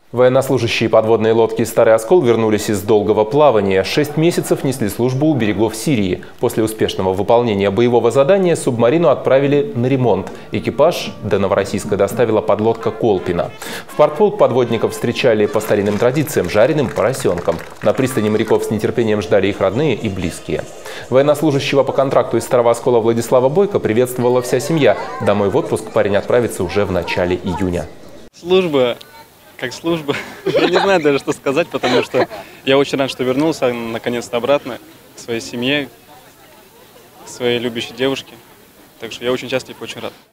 Военнослужащие подводной лодки «Старый Оскол» вернулись из долгого плавания. 6 месяцев несли службу у берегов Сирии. После успешного выполнения боевого задания субмарину отправили на ремонт. Экипаж до Новороссийска доставила подлодка «Колпино». В портфолк подводников встречали по старинным традициям жареным поросенком. На пристани моряков с нетерпением ждали их родные и близкие. Военнослужащего по контракту из «Старого Оскола» Владислава Бойко приветствовала вся семья. Домой в отпуск парень отправится уже в начале июня. Служба. Как служба. Я не знаю даже, что сказать, потому что я очень рад, что вернулся наконец-то обратно к своей семье, к своей любящей девушке. Так что я очень счастлив и очень рад.